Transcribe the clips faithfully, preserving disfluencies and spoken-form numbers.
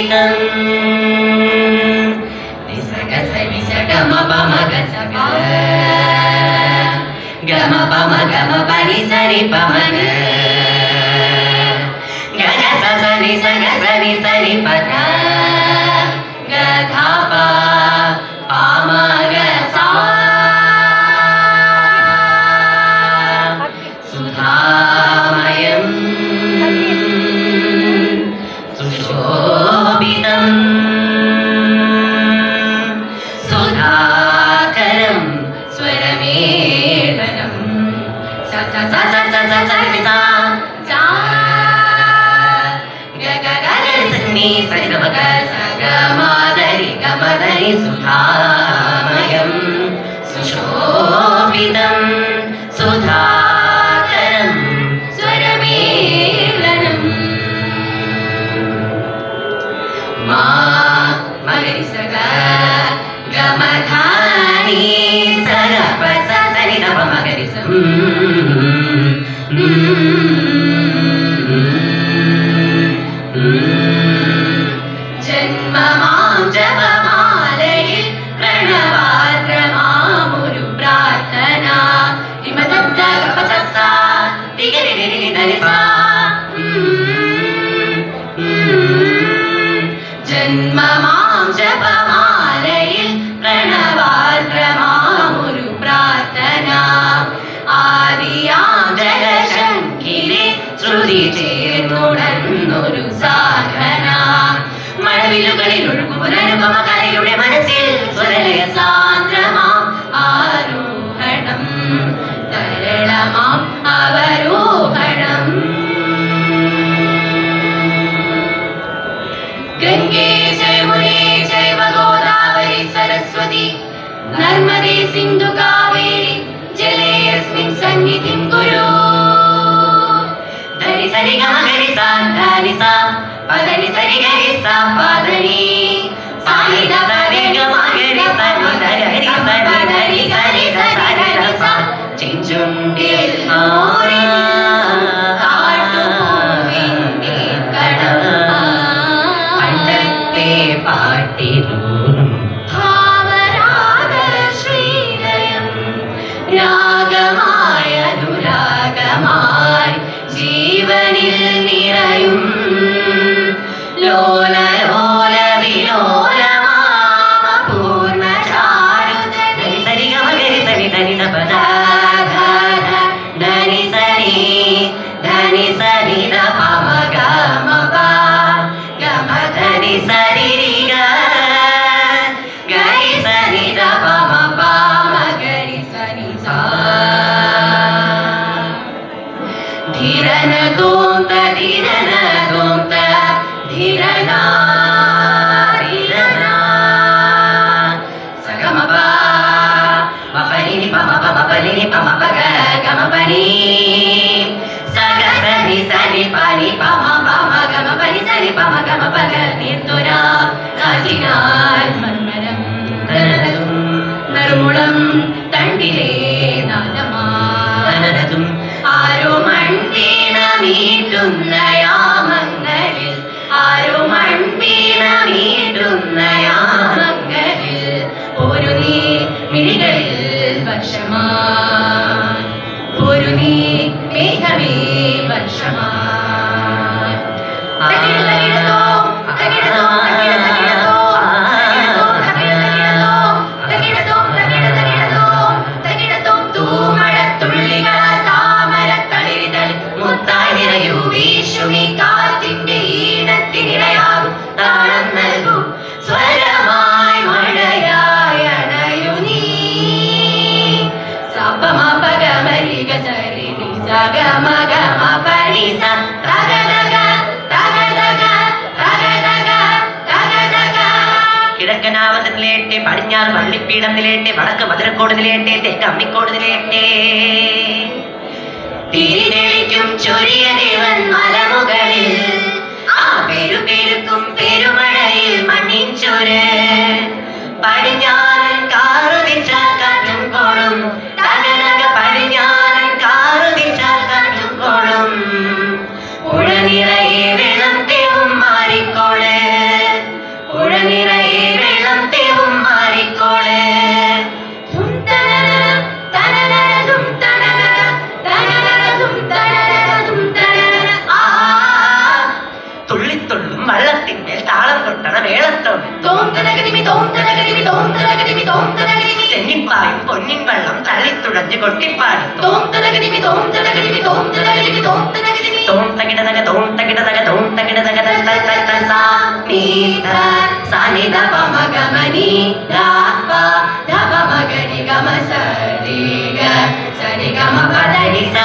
സുശോഭിതം നിസഗസ നിസഗമ പമ ഗസഗ ഗമ പമ ഗമ പനി സരി പമഗ ഗഗ സസ നിസഗ സരി സരി പദ ഗധ പ പമ ഗസ സുധാമയം സുശോഭിതം സുധാകരം സ്വരമേളനം സ സ സ സ സ സ സ സ സ ഗ ഗ ഗ ഗ സനി സരി ഗ ഗ സ ഗ മ ധരി ഗ മ ധരി സുധാമയം സുശോഭിതം സുധാകരം സ്വരമേളനം മാ മഗരി സഗ ഗമധാനി സഗ പസ സനി ദ പ മഗരി സം ജന്മമാം ജപമാലയിൽ പ്രണവാദ്രമാമൊരു പ്രാർത്ഥന ഹിമദഗ്ധ ഗപസസ ദിഗരി ദിരി ധനിസ ജന്മമാം ജപമാലയിൽ പ്രണവാദ്രമാമൊരു പ്രാർത്ഥന ആദിയാം ജലശങ്കിലെ ശ്രുതി ചേർന്നുണർന്നൊരു സാധന മഴവിലുകളിൽ ഒഴുകുമൊരനുപമ കലയുടെ മനസ്സിൽ സ്വരലയ സാന്ദ്രമാം ആരോഹണം തരളമാം അവരോഹണം ഗംഗേ ജയമുനേ ജൈവ ഗോദാവരി സരസ്വതി നർമ്മദേ സിന്ധു കാവേരി ജലേസ്മിൻ സന്നിധിം കുരു ധരി സരി ഗമ ഗരി സ ധരി സ പദനി സരി ഗരി സ പദനി സാനി ധ ധരി ഗമ ഗരി സ ധരി ഹരി സ ധരി ഗരി സ ധരി സ ചിഞ്ചുണ്ടിൽ ഓരി കാട്ടുപൂവിന്റെ കടം പണ്ടത്തെ പാട്ടിലൂറും ഭാവരാഗ ശ്രീലയം രാഗമായ അനുരാഗമായി ജീവനിൽ നിറയും ലോല ലോല വിലോലമാമ പൂർണ്ണ ചാരുതനി സരി ഗമ ഗരി സരി ധനി ധ പദ ധനി സരി ധനി സരി ധ പമ ഗമ പ ഗമ ധനി സരി രി ഗ ഗരി സരി ധ പമ പമ ഗരി സരി സ ധീരന ദോന്ത ധീരന ദോന്ത ധീരന ധീരന സഗമ പ മപനി പമ പമ പനി പമ പഗ ഗമ പനി സഗ സനി സനി പനി പമ പമ ഗമ പനി സനി പമ ഗമ പഗ നീർത്തുര കാറ്റിനാൽ മർമരം തനതും നറുമുളം തണ്ടിലേ നാദമാനതും ആരോ മൺവീണ മീട്ടുന്ന യാമങ്ങളിൽ ആരോ മൺവീണ മീട്ടുന്ന യാമങ്ങളിൽ ഒരു നീ മിഴികളിൽ വർഷമാ ഒരു നീ മേഘമേ വർഷമാ കാറ്റിന്റെ ഈണത്തിനിടയാകും താളം നൽകും സ്വരമായി മഴയായി അണയു നീ സപമ പഗമരി ഗസരി സഗമ ഗമ പനി സ തഗദഗ തഗദഗ തഗദഗ തഗദഗ കിഴക്കനാവത്ത് നിലേട്ടെ പടിഞ്ഞാറ് വള്ളിപ്പീഠം നിലേട്ടെ വടക്ക് മധുരക്കോട് നിലേട്ടെ തെക്ക് അമ്മിക്കോട് നിലേട്ടെ തിരിതെളിക്കും ചൊരിയ ദേവൻ മലമുകളിൽ ആ പെരുപെരുക്കും പെരുമഴയിൽ മണ്ണിൻ ചൊര് പടിഞ്ഞാറൻ കാറുതിച്ചാൽ കാറ്റും കോളും തകനക പടിഞ്ഞാറൻ കാറുതിച്ചാൽ കാറ്റും കോളും പുഴ നിറയെ വെള്ളം തേവും മാറിക്കോള് താളം കൊട്ടണ മേളത്തോട് തെന്നിപ്പായും പൊന്നിൻ വെള്ളം തള്ളിത്തുഴഞ്ഞ് കൊട്ടിപ്പാടും തോം തകിടതക തോം തകിടതക തോം തകിടതക സാനിധ പമ ഗമനി രാപ ധപ മഗരി ഗമ സരി ഗ സരി ഗമ പദനി സാ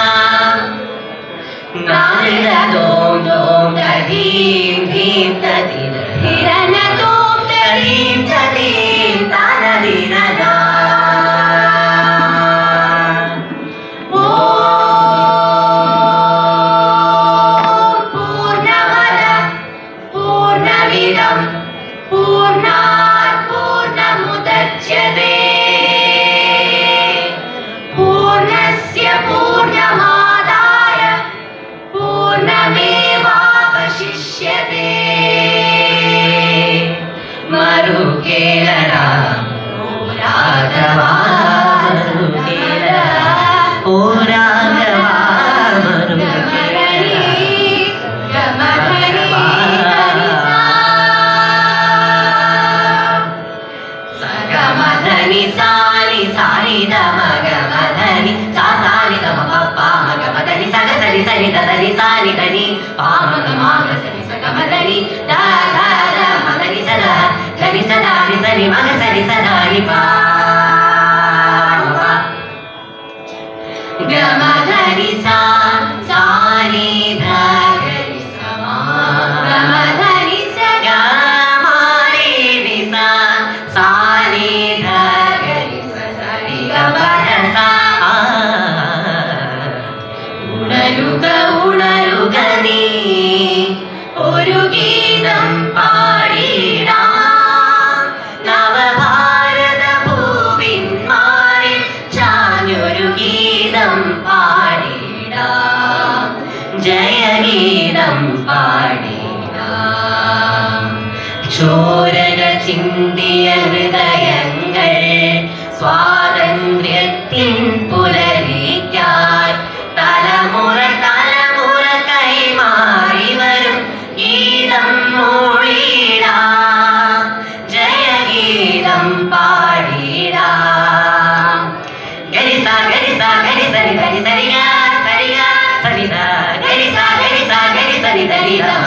നാരിര ദോം ദോം തദീം ധീം തദിര ധിരന ദോം തദീം തദീം തനദിര ദാ पूर्णात् पूर्णमुदच्यते पूर्णस्य पूर्णमादाय पूर्णमेवावशिष्यते मरुकेलरा राघवा ओ राघवा సాని సాని దమ గమ ధని సా సాని దమ ప మ గమ ధని సగ సరి సరి దని సాని దని పా మ గమ గ సరి స గమ ధని ద ద ద మ ధని స ద ధని స ద ని సరి మ గ సరి స ద ని పా గమ ధని సా సాని ధ గరి స మా గమ ధని స గ మా రి ని సా సాని ధ ഉണരുക ഉണരുക നീ ഒരു ഗീതം പാടിടാം നവഭാരത ഭൂവിന്മാരിൽ ചാഞ്ഞൊരു ഗീതം പാടിടാം ജയഗീതം പാടിടാം ചോരന ചിന്തിയ ഹൃദയങ്ങൾ സ്വാതന്ത്ര്യത്തിൻ പുലരിക്കാൻ തലമുറ തലമുറ കൈമാറി വരും ഗീതം മൂളിടാം ജയഗീതം പാടിടാം ഗരിസ ഗരിസ ഗരി സരി ധരി സരിഗ സരിഗ സരിധ ഗരിസ ഗരിസ ഗരി സരി ധരി ധമ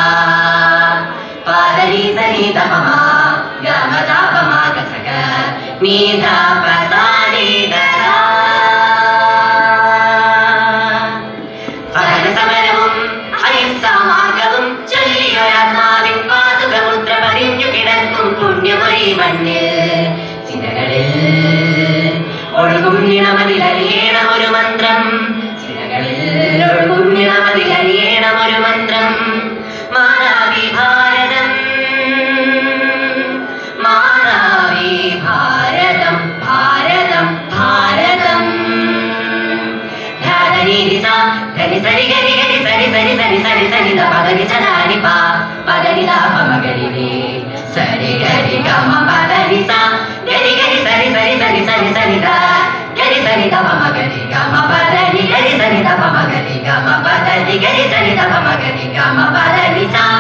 പാദരി സരി ധമ ഗമ ധപ മ ഗ സ ഗ നി ധ പ സ നി ധ സകല സമരവും അഹിംസാ മാർഗവും ചൊല്ലിയൊരാത്മാവിൻ പാതുകമുദ്ര പതിഞ്ഞു കിടക്കും പുണ്യമൊഴി മണ്ണിൽ സിരകളിൽ ഒഴുകും നിണമതിലറിയണം ഒരു മന്ത്രം സിരകളിൽ ഒഴുകും നിണമതിലറിയണം ഒരു മന്ത്രം മാനാവി ഭാരതം മാനാവി ഭാരതം ഭാരതം ഭാരതം ധനി ധനി സരി ഗരി ഗരി സരി സരി സരി സരി സരി ധ പഗരി സദാനി പ പഗരി ധ പ മഗരി രി സരി ഗരി ഗമ പദനി സ ഗരി ഗരി സരി സരി സരി സരി സരി ധ ഗരി സരി ധ പ മഗരി ഗമ പദനി ഗരി സരി ധ പ മഗരി ഗമ പദനി ഗരി സരി ധ പ മഗരി ഗമ പദനി സ